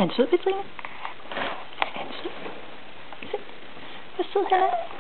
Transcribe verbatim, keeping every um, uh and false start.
han sød, Petrine? Er han sød? Se, hvor sød han er.